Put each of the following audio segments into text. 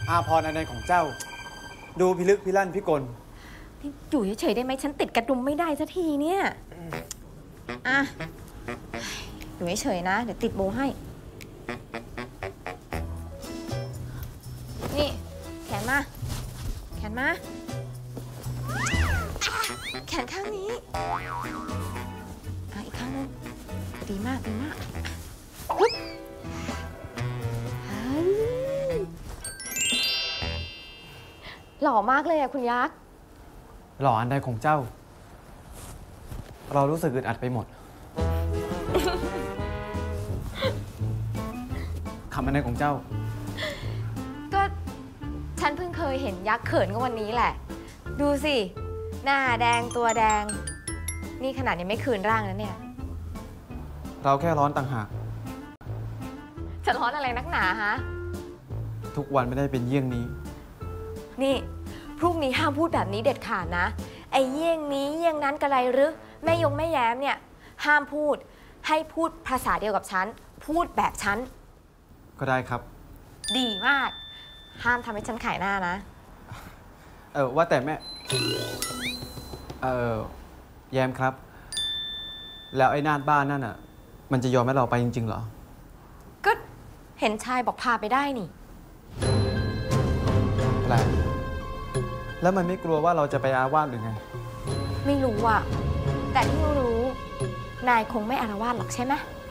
อาพรอันใดของเจ้าดูพิลึกพิลั่นพิกลอยู่เฉยๆได้ไหมฉันติดกระดุมไม่ได้สักทีเนี่ยอ่ะอยู่เฉยๆนะเดี๋ยวติดโบให้นี่แขนมาแขนมาแขนข้างนี้อีกข้างนึงดีมากดีมากฮึบหล่อมากเลยอะคุณยักษ์หล่ออันใดของเจ้าเรารู้สึกอึดอัดไปหมดคำอันใดของเจ้าก็ฉันเพิ่งเคยเห็นยักษ์เขินก็วันนี้แหละดูสิหน้าแดงตัวแดงนี่ขนาดยังไม่คืนร่างนะเนี่ยเราแค่ร้อนต่างหากจะร้อนอะไรนักหนาฮะทุกวันไม่ได้เป็นเยี่ยงนี้นี่พรุ่งนี้ห้ามพูดแบบนี้เด็ดขาดนะไอ้เยี่ยงนี้เยี่ยงนั้นกระไรหรือแม่ยงแม่แย้มเนี่ยห้ามพูดให้พูดภาษาเดียวกับฉันพูดแบบฉันก็ได้ครับดีมากห้ามทำให้ฉันขายหน้านะว่าแต่แม่แย้มครับแล้วไอ้นาฏบ้านนั่นอ่ะมันจะยอมให้เราไปจริงๆเหรอก็เห็นชายบอกพาไปได้นี่แปลกแล้วมันไม่กลัวว่าเราจะไปอาละวาดหรือไงไม่รู้อ่ะแต่ที่รู้นายคงไม่อาละวาดหรอกใช่ไหม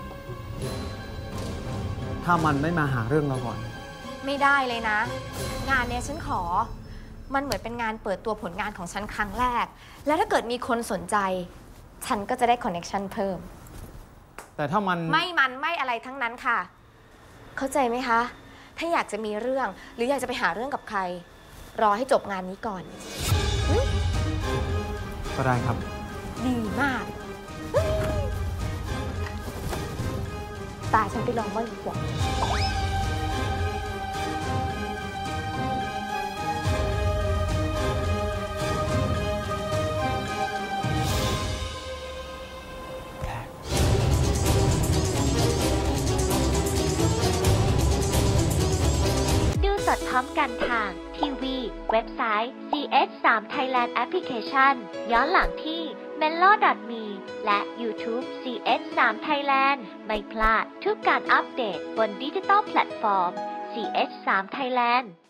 ถ้ามันไม่มาหาเรื่องเราก่อนไม่ได้เลยนะงานเนี้ยฉันขอมันเหมือนเป็นงานเปิดตัวผลงานของฉันครั้งแรกแล้วถ้าเกิดมีคนสนใจฉันก็จะได้คอนเนคชั่นเพิ่มแต่ถ้ามันไม่อะไรทั้งนั้นค่ะเข้าใจไหมคะถ้าอยากจะมีเรื่องหรืออยากจะไปหาเรื่องกับใครรอให้จบงานนี้ก่อนก็ได้ครับดีมากตาฉันไปลองบ้างดีกว่าสดพร้อมกันทางทีวีเว็บไซต์ CS3 Thailand Application ย้อนหลังที่ melo.me และ YouTube CS3 Thailand ไม่พลาดทุกการอัปเดตบนดิจิตอลแพลตฟอร์ม CS3 Thailand